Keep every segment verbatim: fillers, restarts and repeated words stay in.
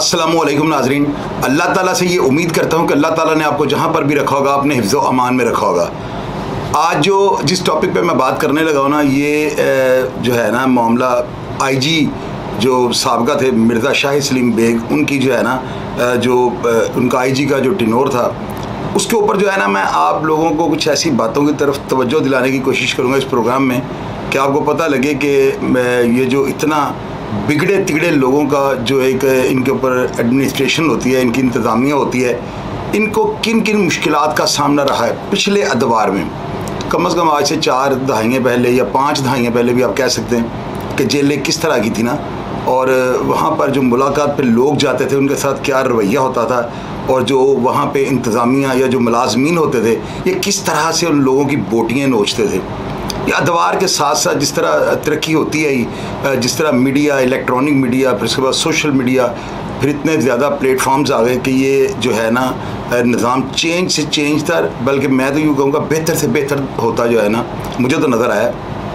अस्सलामुअलैकुम नाजरीन, अल्लाह ताला से ये उम्मीद करता हूँ कि अल्लाह ताला ने आपको जहाँ पर भी रखा होगा अपने हिफ्ज़ व अमान में रखा होगा। आज जो जिस टॉपिक पे मैं बात करने लगा हूँ ना, ये जो है ना मामला आईजी जो साबका थे मिर्ज़ा शाह सलीम बेग, उनकी जो है ना जो उनका आईजी का जो टिनोर था उसके ऊपर जो है ना मैं आप लोगों को कुछ ऐसी बातों की तरफ तवज्जो दिलाने की कोशिश करूँगा इस प्रोग्राम में कि आपको पता लगे कि ये जो इतना बिगड़े तिगड़े लोगों का जो एक इनके ऊपर एडमिनिस्ट्रेशन होती है, इनकी इंतज़ामिया होती है, इनको किन किन मुश्किलात का सामना रहा है पिछले अदवार में। कम अज़ कम आज से चार दहाइयाँ पहले या पाँच दहाइयाँ पहले भी आप कह सकते हैं कि जेलें किस तरह की थी ना, और वहाँ पर जो मुलाकात पे लोग जाते थे उनके साथ क्या रवैया होता था, और जो वहाँ पे इंतज़ामिया या जो मुलाजमीन होते थे ये किस तरह से उन लोगों की बोटियाँ नोचते थे। ये अदवार के साथ साथ जिस तरह तरक्की होती है, जिस तरह मीडिया, इलेक्ट्रॉनिक मीडिया, फिर उसके बाद सोशल मीडिया, फिर इतने ज़्यादा प्लेटफॉर्म्स आ गए कि ये जो है ना निज़ाम चेंज से चेंज था, बल्कि मैं तो यूँ कहूँगा बेहतर से बेहतर होता जो है ना मुझे तो नज़र आया।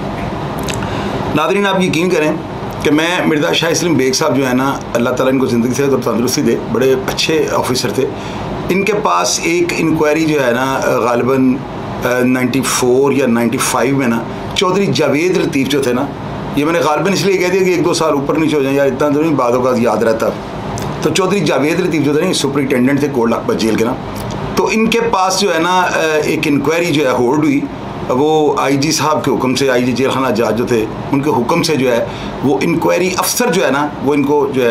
नाज़रीन, आप यकीन करें कि मैं मिर्ज़ा शाह सलीम बेग साहब जो है ना, अल्लाह ताला इनको ज़िंदगी से तो तंदुरुस्ती दे, बड़े अच्छे ऑफिसर थे। इनके पास एक इंक्वायरी जो है ना गालिबन नाइन्टी फोर या नाइन्टी फाइव में ना चौधरी जावेद लतीफ़ जो थे ना, ये मैंने गालिबन इसलिए कह दिया कि एक दो साल ऊपर नीचे हो जाए यार, इतना तो नहीं बातों का याद रहता। तो चौधरी जावेद लतीफ़ जो थे ना सुपरिटेंडेंट थे कोट लखपत जेल के ना, तो इनके पास जो है ना एक इंक्वायरी जो है होल्ड हुई, वो आईजी साहब के हुक्म से, आईजी जेल खाना जज जो थे उनके हुक्म से जो है वो इंक्वायरी अफसर जो है ना वो इनको जो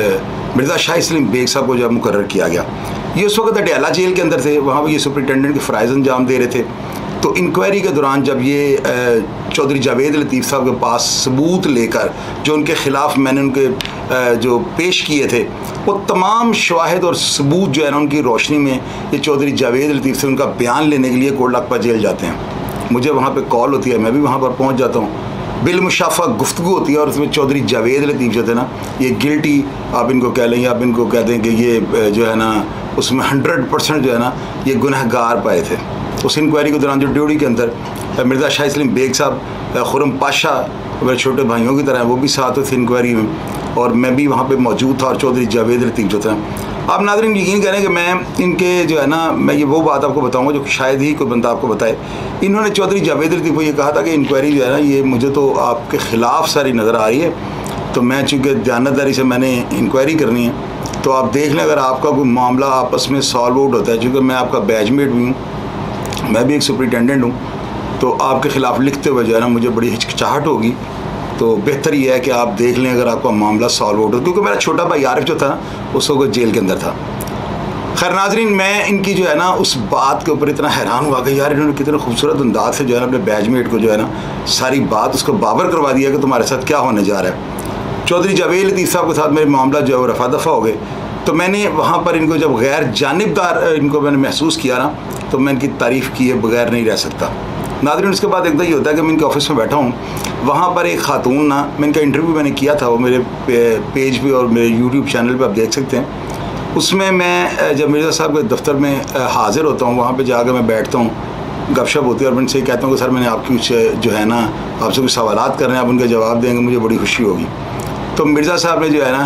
है मिर्ज़ा शाह सलीम बेग साहब को जो है मुकर्रर किया गया। ये उस वक्त अडयाला जेल के अंदर थे, वहाँ पर ये सुपरिटेंडेंट के फ़राइज़ अंजाम दे रहे थे। तो इंक्वायरी के दौरान जब ये चौधरी जावेद लतीफ़ साहब के पास सबूत लेकर जो उनके ख़िलाफ़ मैंने उनके जो पेश किए थे वो तमाम शवाहिद और सबूत जो है ना उनकी रोशनी में ये चौधरी जावेद लतीफ़ से उनका बयान लेने के लिए कोट लखपत जेल जाते हैं। मुझे वहाँ पे कॉल होती है, मैं भी वहाँ पर पहुँच जाता हूँ, बिलमुशाफ़ा गुफ्तगू होती है और उसमें चौधरी जावेद लतीफ़ जो थे ना ये गिल्टी आप इनको कह लें या आप इनको कह दें कि ये जो है ना उसमें हंड्रेड परसेंट जो है ना ये गुनहगार पाए थे। उस इंक्वायरी के दौरान जो ड्यूटी के अंदर मिर्ज़ा शाह सलीम बेग साहब, खुरम पाशा मेरे छोटे भाइयों की तरह वो भी साथ थे इंक्वायरी में, और मैं भी वहाँ पे मौजूद था, और चौधरी जावेद लतीफ़ जो था। आप नाज़रीन यकीन करें कि मैं इनके जो है ना मैं ये वो बात आपको बताऊँगा जो शायद ही कोई बंदा आपको बताए। इन्होंने चौधरी जावेद लतीफ़ को ये कहा था कि इंक्वायरी जो है ना ये मुझे तो आपके ख़िलाफ़ सारी नज़र आ रही है, तो मैं चूँकि दयानतदारी से मैंने इंक्वायरी करनी है, तो आप देख लें अगर आपका कोई मामला आपस में सॉल्व आउट होता है, चूँकि मैं आपका बैचमेट भी हूँ, मैं भी एक सुपरिटेंडेंट हूँ, तो आपके ख़िलाफ़ लिखते हुए जो है ना मुझे बड़ी हिचकिचाहट होगी, तो बेहतर ये है कि आप देख लें अगर आपका मामला सॉल्व आउट हो, क्योंकि मेरा छोटा भाई आरिफ जो था उस वक्त जेल के अंदर था। खैर नाज़रीन, मैं इनकी जो है ना उस बात के ऊपर इतना हैरान हुआ कि यार इन्होंने कितने खूबसूरत अंदाज से जो है ना अपने बैचमेट को जो है ना सारी बात उसको बाबर करवा दिया कि तुम्हारे साथ क्या होने जा रहा है। चौधरी जावेद लतीफ़ साहब के साथ मेरे मामला जो है वो रफा दफ़ा हो गए। तो मैंने वहाँ पर इनको जब गैर जानिबदार इनको मैंने महसूस किया ना, तो मैं इनकी तारीफ़ किए बगैर नहीं रह सकता। नाज़रीन, उसके बाद एकदम ये होता है कि मैं इनके ऑफिस में बैठा हूँ, वहाँ पर एक खातून ना, मैं इनका इंटरव्यू मैंने किया था, वो मेरे पेज पे और मेरे यूट्यूब चैनल पे आप देख सकते हैं। उसमें मैं जब मिर्ज़ा साहब के दफ्तर में हाज़िर होता हूँ, वहाँ पर जाकर मैं बैठता हूँ, गपशप होती है, और मैं इनसे कहता हूँ कि सर मैंने आपकी कुछ जो है ना आपसे कुछ सवालात करने हैं, आप उनके जवाब देंगे, मुझे बड़ी खुशी होगी। तो मिर्ज़ा साहब ने जो है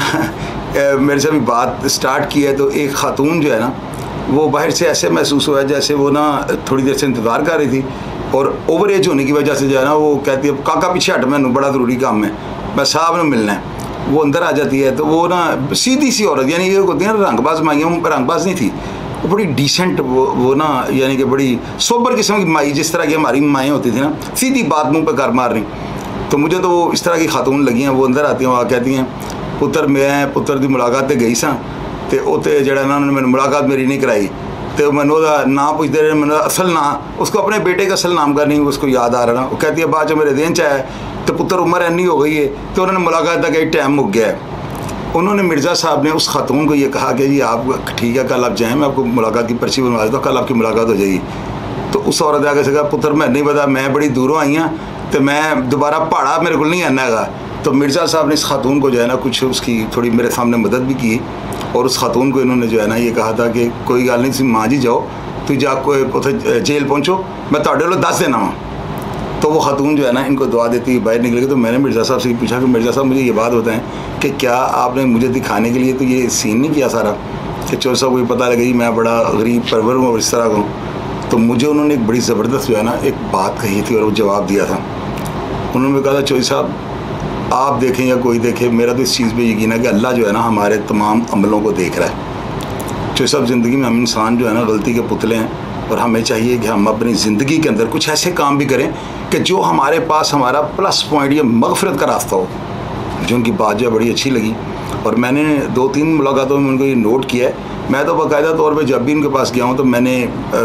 ना मेरे से भी बात स्टार्ट की है, तो एक ख़ातून जो है ना वो बाहर से ऐसे महसूस हुआ है जैसे वो ना थोड़ी देर से इंतज़ार कर रही थी, और ओवर एज होने की वजह से जो है ना वो कहती है काका पीछे हट, मैंने बड़ा ज़रूरी काम है, मैं साहब ने मिलना है। वो अंदर आ जाती है, तो वो ना सीधी सी औरत, यानी ये होती है ना रंगबाज माइयाँ, रंगबाज नहीं थी वो, बड़ी डिसेंट वो वो ना यानी कि बड़ी सोबर किस्म की माई, जिस तरह की हमारी माएँ होती थी ना, सीधी बात मुँह पर कर मार रही। तो मुझे तो वो इस तरह की खातून लगी हैं। वो अंदर आती हैं, वहाँ कहती हैं पुत्र मैं पुत्र की मुलाकात ते गई सा, तो उत्ते जड़ा ना उन्होंने मैंने मुलाकात मेरी नहीं कराई, तो मैंने वह नाम पूछते रहे, मैंने असल नाम उसको अपने बेटे का असल नाम का नहीं उसको याद आ रहा ना। वो कहती है बाद जो मेरे देन च आया तो पुत्र उम्र इन्नी हो गई है, तो उन्होंने मुलाकात तक एक टाइम मुक गया है। उन्होंने मिर्ज़ा साहब ने उस खातून को ये कहा कि जी आप ठीक है कल आप जाएँ, मैं आपको मुलाकात की पर्ची बनवा देता हूँ, कल आपकी मुलाकात हो जाएगी। तो उस औरत आगे से कहा पुत्र मैं नहीं पता, मैं बड़ी दूरों आई हाँ, तो मैं दोबारा पहाड़ा मेरे को नहीं आना है। तो मिर्ज़ा साहब ने इस खातून को जो है ना कुछ उसकी थोड़ी मेरे सामने मदद भी की, और उस खातून को इन्होंने जो है ना ये कहा था कि कोई गल नहीं, माँ जी जाओ तुम जा जेल पहुँचो, मैं तुहाडे वालों दस देना वा। तो वो खातून जो है ना इनको दुआ देती हुई बाहर निकल गई। तो मैंने मिर्ज़ा साहब से पूछा कि मिर्ज़ा साहब मुझे ये बात बताएं कि क्या आपने मुझे दिखाने के लिए तो ये सीन नहीं किया सारा कि चौधरी साहब को ये पता लगे मैं बड़ा गरीब परवर हूँ और इस तरह का हूँ। तो मुझे उन्होंने एक बड़ी ज़बरदस्त जो है ना एक बात कही थी और वो जवाब दिया था। उन्होंने कहा था चौधरी साहब आप देखें या कोई देखे, मेरा तो इस चीज़ पे यकीन है कि अल्लाह जो है ना हमारे तमाम अमलों को देख रहा है। चौधरी साहब ज़िंदगी में हम इंसान जो है ना गलती के पुतले हैं और हमें चाहिए कि हम अपनी ज़िंदगी के अंदर कुछ ऐसे काम भी करें कि जो हमारे पास हमारा प्लस पॉइंट या मगफरत का रास्ता हो। जो उनकी बात जो बड़ी अच्छी लगी और मैंने दो तीन मुलाकातों में उनको ये नोट किया है। मैं तो बाकायदा तौर पे जब भी उनके पास गया हूँ तो मैंने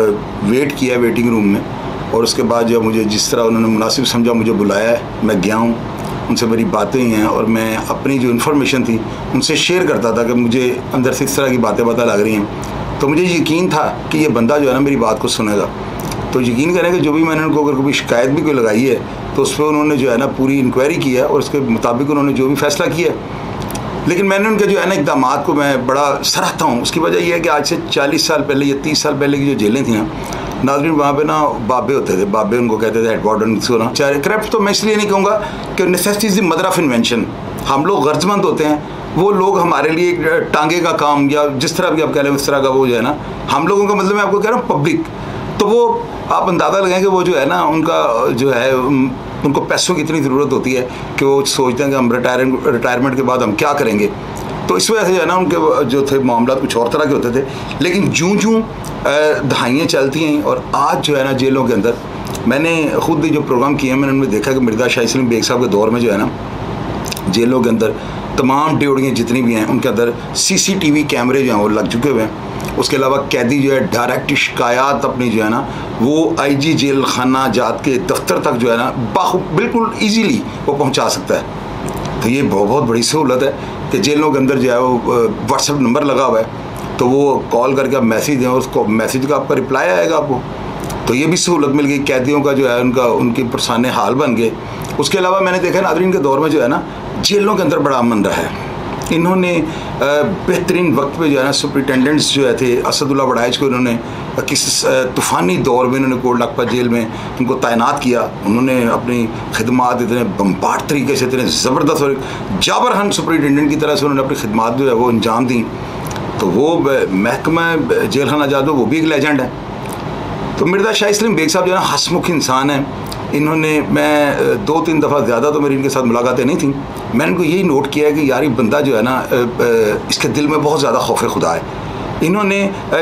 वेट किया है वेटिंग रूम में, और उसके बाद जब मुझे जिस तरह उन्होंने मुनासिब समझा मुझे बुलाया है, मैं गया हूँ, उनसे मेरी बातें हुई हैं और मैं अपनी जो इन्फॉर्मेशन थी उनसे शेयर करता था कि मुझे अंदर से इस तरह की बातें पता लग रही हैं। तो मुझे यकीन था कि ये बंदा जो है ना मेरी बात को सुनेगा। तो यकीन करें कि जो भी मैंने उनको अगर कोई शिकायत भी कोई लगाई है तो उस पर उन्होंने जो है ना पूरी इंक्वायरी की है और उसके मुताबिक उन्होंने जो भी फैसला किया है। लेकिन मैंने उनके जो है ना इक़दामात को मैं बड़ा सराहता हूँ। उसकी वजह यह है कि आज से चालीस साल पहले या तीस साल पहले की जो जेलें थी ना नाज़रीन, वहाँ पे ना बाबे होते थे, बाबे उनको कहते थे, हेड वार्डन को ना। चाहे करप्ट तो मैं इसलिए नहीं कहूँगा कि necessity is the mother of invention. हम लोग गर्जमंद होते हैं, वो लोग हमारे लिए टांगे का काम या जिस तरह भी आप कह लें उस तरह का वो जो है ना, हम लोगों का मतलब मैं आपको कह रहा हूँ पब्लिक। तो वो आप अंदाज़ा लगाएं कि वो जो है ना उनका जो है उनको पैसों की इतनी ज़रूरत होती है कि वो सोचते हैं कि हम रिटायर रिटायरमेंट के बाद हम क्या करेंगे। तो इस वजह से जो है ना उनके जो थे मामला कुछ और तरह के होते थे। लेकिन जूँ जूँ दहाइयाँ चलती हैं और आज जो है ना जेलों के अंदर मैंने ख़ुद जो प्रोग्राम किए हैं मैंने उनमें देखा कि मिर्ज़ा शाह इस्लाम बेग साहब के दौर में जो है ना जेलों के अंदर तमाम ड्योड़ियाँ जितनी भी हैं उनके अंदर सीसीटीवी कैमरे जो हैं वो लग चुके हुए हैं। उसके अलावा कैदी जो है डायरेक्ट शिकायत अपनी जो है ना वो आईजी जेल खाना जात के दफ्तर तक जो है ना बाखू बिल्कुल ईजीली वो पहुँचा सकता है। तो ये बहुत बहुत बड़ी सहूलत है कि जेलों के अंदर जो है वो व्हाट्सएप नंबर लगा हुआ है, तो वो कॉल करके आप मैसेज दें और उसको मैसेज का आपका रिप्लाई आएगा आपको। तो ये भी सहूलत मिल गई, कैदियों का जो है उनका उनकी परेशानी हाल बन गए। उसके अलावा मैंने देखा नाज़रीन के दौर में जो है ना जेलों के अंदर बड़ा अमन रहा है। इन्होंने बेहतरीन वक्त पे जो है ना सुपरिटेंडेंट्स जो है थे असदुल्ला वड़ाइच को इन्होंने किस तूफ़ानी दौर में इन्होंने कोट लखपत जेल में उनको तैनात किया। उन्होंने अपनी खिदमात इतने बम्बाट तरीके से इतने ज़बरदस्त और जाबरहन सुपरिटेंडेंट की तरह से उन्होंने अपनी खिदमात जो है वो अंजाम दी। तो वो महकमा जेल खाना आज़ाद वो भी एक लेजेंड है। तो मिर्ज़ा शाह इस्लाम बेग साहब जो है ना हंसमुख इंसान है। इन्होंने मैं दो तीन दफ़ा ज़्यादा तो मेरी इनके साथ मुलाकातें नहीं थी, मैंने इनको यही नोट किया है कि यार ये बंदा जो है ना इसके दिल में बहुत ज़्यादा खौफ खुदा है। इन्होंने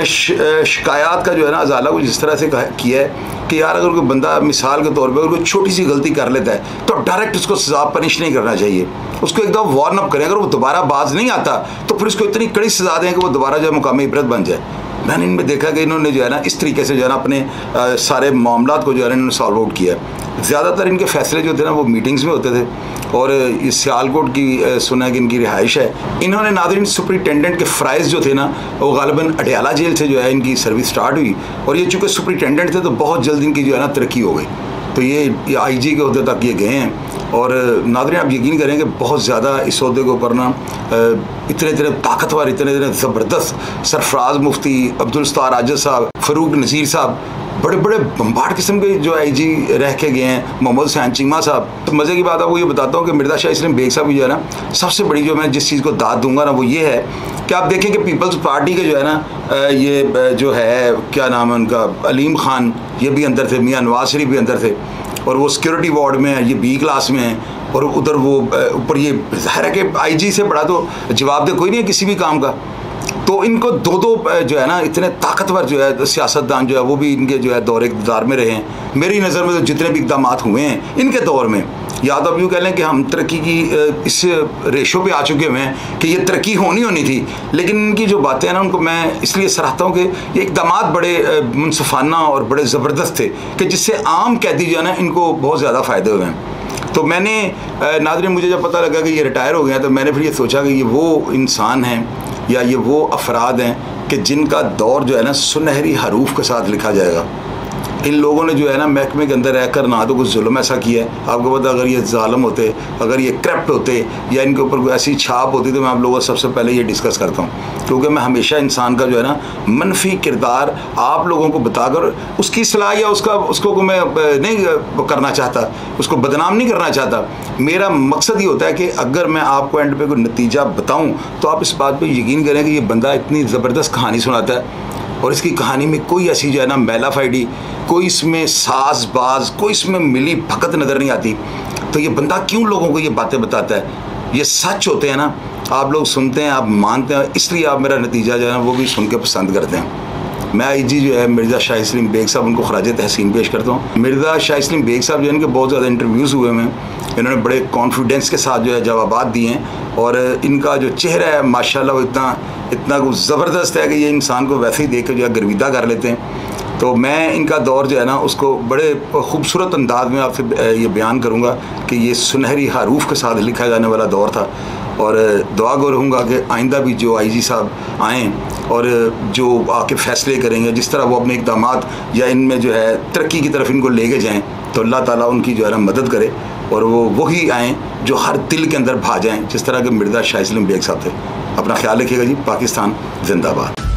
शिकायत का जो है ना अजाला को जिस तरह से किया है कि यार अगर कोई बंदा मिसाल के तौर पे अगर कोई छोटी सी गलती कर लेता है तो डायरेक्ट उसको सज़ा पनिश नहीं करना चाहिए, उसको एकदम वार्न अप करें। अगर वो दोबारा बाज नहीं आता तो फिर उसको इतनी कड़ी सज़ा दें कि वो दोबारा जो है मुकामी इबरत बन जाए। मैंने इनमें देखा कि इन्होंने जो है ना इस तरीके से जो है ना अपने आ, सारे मामलात को जो है ना इन्होंने सॉल्व आउट किया है। ज़्यादातर इनके फैसले जो थे ना वो मीटिंग्स में होते थे और इस सियालकोट की सुना है कि इनकी रिहाइश है। इन्होंने नाज़रीन सुपरिटेंडेंट के फ़राइज़ जो थे ना वो गालिबन अडयाला जेल से जो है इनकी सर्विस स्टार्ट हुई और ये चूँकि सुपरिटेंडेंट थे तो बहुत जल्द इनकी जो है ना तरक्की हो गई। तो ये, ये आई जी के अहदे तक ये गए हैं और नाज़रीन आप यकीन करें कि बहुत ज़्यादा इस अहदे के ऊपर ना इतने इतने ताकतवर इतने इतने ज़बरदस्त सरफराज मुफ्ती, अब्दुल सत्तार आजिज़ साहब, फ़रूक नज़ीर साहब, बड़े बड़े बम्बाट किस्म के जो आई जी रह के गए हैं, मोहम्मद हुसैन चीमा साहब। तो मज़े की बात आपको ये बताता हूँ कि मिर्ज़ा शाह इस्लाम बेग साहब की जो है ना सबसे बड़ी जो मैं जिस चीज़ को दाद दूंगा ना वो ये है कि आप देखें कि पीपल्स पार्टी के जो है ना ये जो है क्या नाम है उनका अलीम खान, ये भी अंदर थे, मियाँ नवाज शरीफ भी अंदर थे और वो सिक्योरिटी वार्ड में है, ये बी क्लास में है और उधर वो ऊपर ये ज़ाहिर है कि आई जी से बड़ा तो जवाबदेह कोई नहीं है किसी भी काम का। तो इनको दो दो जो है ना इतने ताकतवर जो है सियासतदान जो है वो भी इनके जो है दौर इक़्तिदार में रहे हैं। मेरी नज़र में तो जितने भी इक़दाम हुए हैं इनके दौर में, या तो अब यूँ कह लें कि हम तरक्की की इस रेशो पे आ चुके हुए हैं कि ये तरक्की होनी होनी थी, लेकिन इनकी जो बातें हैं ना उनको मैं इसलिए सराहता हूँ कि ये इक़दाम बड़े मुनसफ़ाना और बड़े ज़बरदस्त थे कि जिससे आम कैदी जो है ना इनको बहुत ज़्यादा फ़ायदे हुए हैं। तो मैंने नाज़रीन मुझे जब पता लगा कि ये रिटायर हो गए हैं तो मैंने फिर ये सोचा कि ये वो इंसान हैं या ये वो अफराद हैं कि जिनका दौर जो है ना सुनहरी हरूफ के साथ लिखा जाएगा। इन लोगों ने जो है ना महकमे के अंदर रहकर ना तो कुछ जुल्म ऐसा किया है। आपको पता अगर ये जालिम होते, अगर ये करप्ट होते या इनके ऊपर कोई ऐसी छाप होती तो मैं आप लोगों से सबसे पहले ये डिस्कस करता हूँ, क्योंकि मैं हमेशा इंसान का जो है ना मनफी किरदार आप लोगों को बताकर उसकी सलाह या उसका उसको को मैं नहीं करना चाहता, उसको बदनाम नहीं करना चाहता। मेरा मकसद ये होता है कि अगर मैं आपको एंड पे कोई नतीजा बताऊँ तो आप इस बात पर यकीन करें कि ये बंदा इतनी ज़बरदस्त कहानी सुनाता है और इसकी कहानी में कोई ऐसी जो है ना मैला फाइडी, कोई इसमें साज बाज, कोई इसमें मिली भगत नज़र नहीं आती। तो ये बंदा क्यों लोगों को ये बातें बताता है? ये सच होते हैं ना, आप लोग सुनते हैं, आप मानते हैं, इसलिए आप मेरा नतीजा जो है ना वो भी सुन के पसंद करते हैं। मैं आई जी जो है मिर्ज़ा शाह इस्लाम बेग साहब, उनको खराज तहसीन पेश करता हूँ। मिर्ज़ा शाह इस्लाम बेग साहब जो है इनके बहुत ज़्यादा इंटरव्यूज़ हुए हैं, इन्होंने बड़े कॉन्फिडेंस के साथ जो है जवाबात दिए हैं और इनका जो चेहरा है माशाल्लाह वो इतना इतना ज़बरदस्त है कि ये इंसान को वैसे ही देख कर जो है गर्विदा कर लेते हैं। तो मैं इनका दौर जो है ना उसको बड़े खूबसूरत अंदाज में आपसे ये बयान करूँगा कि ये सुनहरी हरूफ के साथ लिखा जाने वाला दौर था और दुआ गो रहूँगा कि आइंदा भी जो आई जी साहब आएँ और जो आके फ़ैसले करेंगे, जिस तरह वो अपने इक़दामात या इनमें जो है तरक्की की तरफ इनको लेके जाएँ, तो अल्लाह ताला उनकी जो है ना मदद करे और वो वही आएँ जो हर दिल के अंदर भा जाएँ, जिस तरह के मिर्ज़ा शाह इस्लाम बेग साहब थे। अपना ख्याल रखिएगा जी। पाकिस्तान जिंदाबाद।